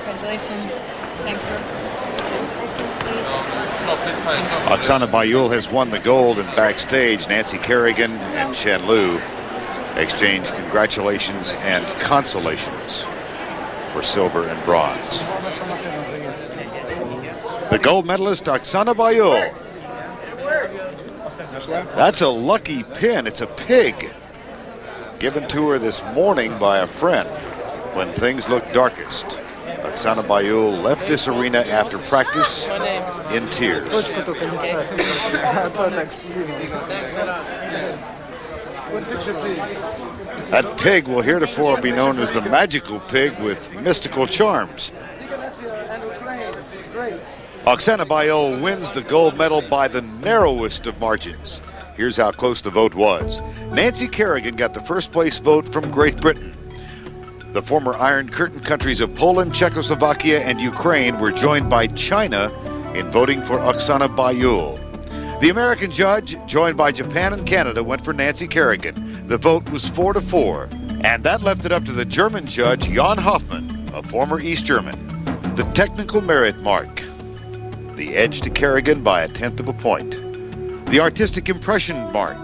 Congratulations. Thanks for Oksana Baiul has won the gold, and backstage Nancy Kerrigan and Chen Lu exchange congratulations and consolations for silver and bronze. The gold medalist Oksana Baiul. That's a lucky pin. It's a pig given to her this morning by a friend when things looked darkest. Oksana Baiul left this arena after practice in tears. That pig will heretofore be known as the magical pig with mystical charms. Oksana Baiul wins the gold medal by the narrowest of margins. Here's how close the vote was. Nancy Kerrigan got the first place vote from Great Britain. The former Iron Curtain countries of Poland, Czechoslovakia, and Ukraine were joined by China in voting for Oksana Baiul. The American judge, joined by Japan and Canada, went for Nancy Kerrigan. The vote was 4-4, and that left it up to the German judge, Jan Hoffmann, a former East German. The technical merit mark, the edge to Kerrigan by 1/10 of a point. The artistic impression mark,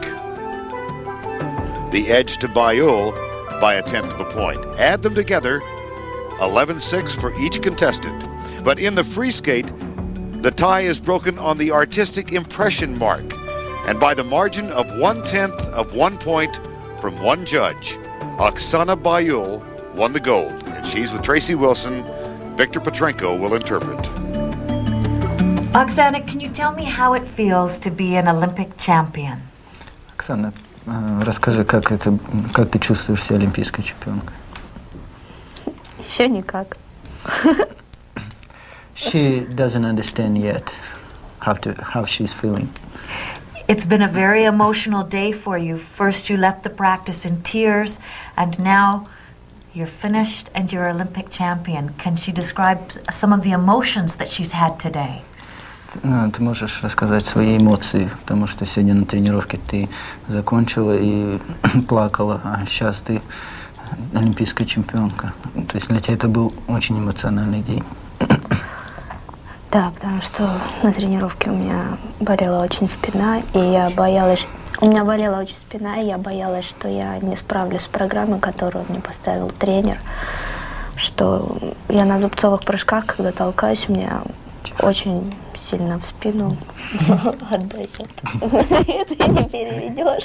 the edge to Baiul by 1/10 of a point. Add them together, 11-6 for each contestant. But in the free skate, the tie is broken on the artistic impression mark, and by the margin of 1/10 of 1 point from one judge, Oksana Baiul won the gold, and she's with Tracy Wilson. Victor Petrenko will interpret. Oksana, can you tell me how it feels to be an Olympic champion? Оксана, расскажи, как ты чувствуешь себя олимпийской чемпионкой? Еще никак. She doesn't understand yet how she's feeling. It's been a very emotional day for you. First you left the practice in tears, and now you're finished and you're Olympic champion. Can she describe some of the emotions that she's had today? Ты можешь рассказать свои эмоции, потому что сегодня на тренировке ты закончила и плакала, а сейчас ты олимпийская чемпионка. То есть для тебя это был очень эмоциональный день. Да, потому что на тренировке у меня болела очень спина, и я боялась... У меня болела очень спина, и я боялась, что я не справлюсь с программой, которую мне поставил тренер. Что я на зубцовых прыжках, когда толкаюсь, у меня очень сильно в спину. Отдайся. Это не переведешь.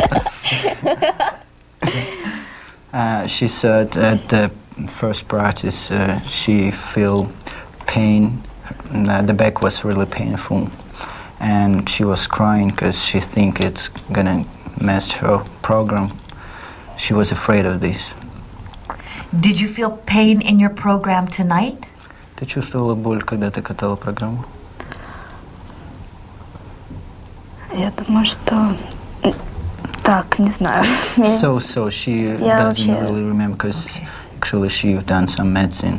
She said at the first practice she felt pain. The back was really painful, and she was crying because she think it's gonna mess her program. She was afraid of this. Did you feel pain in your program tonight? Ты чувствовала боль, когда ты катала программу? Я думаю, что так, не знаю. So she doesn't really remember because actually she's done some medicine.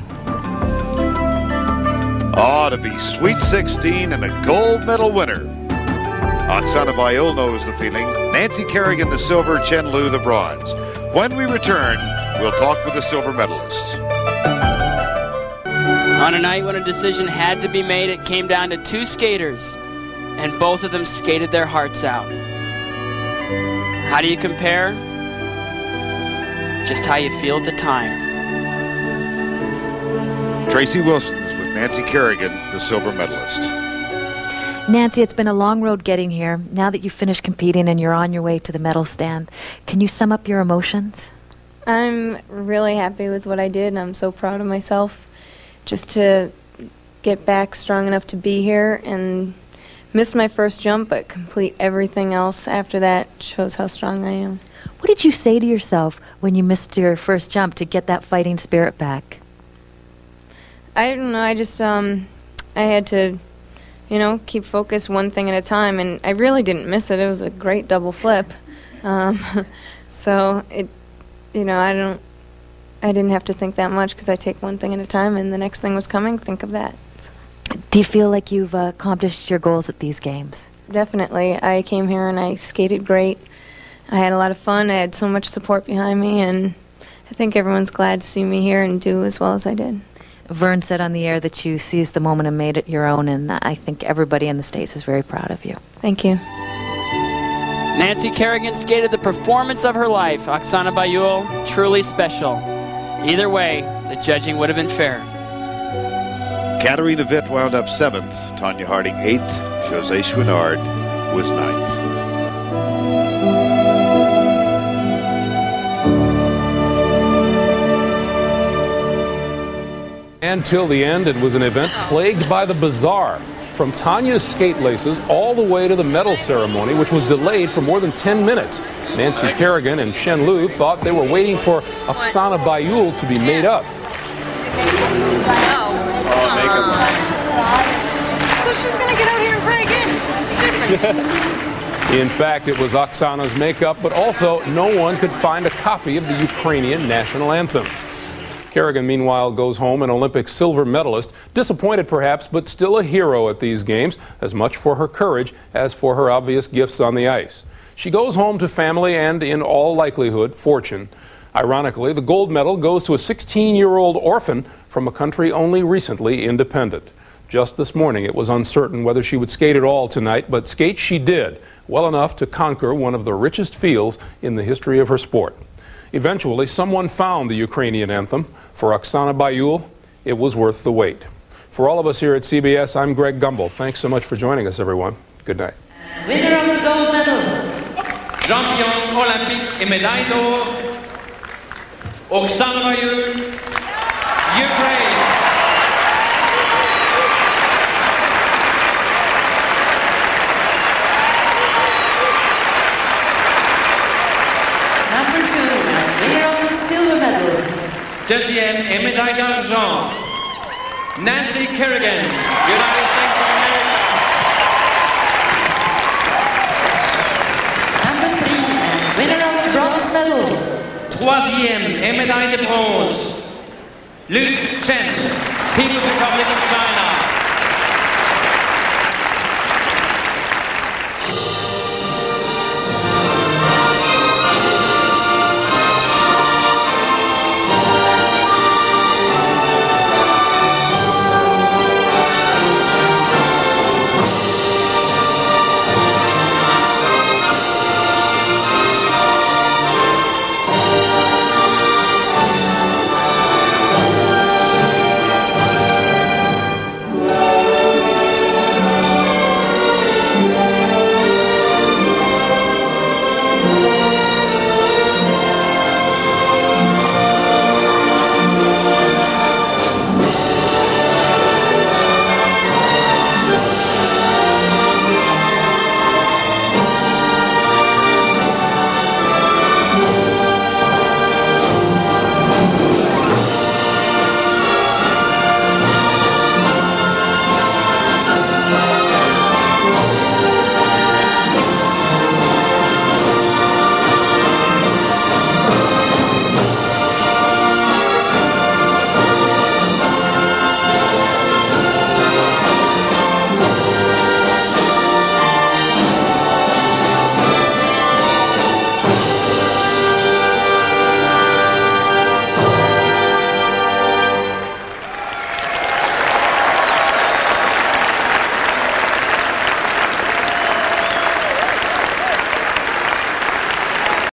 Oh, to be Sweet 16 and a gold medal winner. Oksana Baiul knows the feeling. Nancy Kerrigan the silver, Chen Lu the bronze. When we return, we'll talk with the silver medalists. On a night when a decision had to be made, it came down to two skaters, and both of them skated their hearts out. How do you compare? Just how you feel at the time. Tracy Wilson is with Nancy Kerrigan, the silver medalist. Nancy, it's been a long road getting here. Now that you've finished competing and you're on your way to the medal stand, can you sum up your emotions? I'm really happy with what I did, and I'm so proud of myself just to get back strong enough to be here and miss my first jump, but complete everything else after that shows how strong I am. What did you say to yourself when you missed your first jump to get that fighting spirit back? I don't know, I just, I had to, you know, keep focused one thing at a time, and I really didn't miss it. It was a great double flip. So it, you know, I didn't have to think that much because I take one thing at a time, and the next thing was coming, think of that. Do you feel like you've accomplished your goals at these games? Definitely. I came here and I skated great. I had a lot of fun. I had so much support behind me, and I think everyone's glad to see me here and do as well as I did. Vern said on the air that you seized the moment and made it your own, and I think everybody in the States is very proud of you. Thank you. Nancy Kerrigan skated the performance of her life. Oksana Baiul, truly special. Either way, the judging would have been fair. Katarina Witt wound up 7th, Tanya Harding 8th, José Chouinard was 9th. Until the end, it was an event plagued by the bizarre. From Tanya's skate laces all the way to the medal ceremony, which was delayed for more than 10 minutes. Nancy Kerrigan and Chen Lu thought they were waiting for Oksana Baiul to be made up. So she's going to get out here and cry again. In fact, it was Oksana's makeup, but also no one could find a copy of the Ukrainian National Anthem. Kerrigan, meanwhile, goes home an Olympic silver medalist, disappointed perhaps, but still a hero at these games, as much for her courage as for her obvious gifts on the ice. She goes home to family and, in all likelihood, fortune. Ironically, the gold medal goes to a 16-year-old orphan from a country only recently independent. Just this morning, it was uncertain whether she would skate at all tonight, but skate she did, well enough to conquer one of the richest fields in the history of her sport. Eventually, someone found the Ukrainian anthem. For Oksana Baiul, it was worth the wait. For all of us here at CBS, I'm Greg Gumbel. Thanks so much for joining us, everyone. Good night. Winner of the gold medal, champion olympique et médaille d'or, Oksana Baiul, Ukraine. Number 2, winner of the silver medal, deuxième et médaille d'argent, Nancy Kerrigan, United States of America. Number 3, winner of the bronze medal, troisième et médaille de bronze, Chen, People's Republic of China.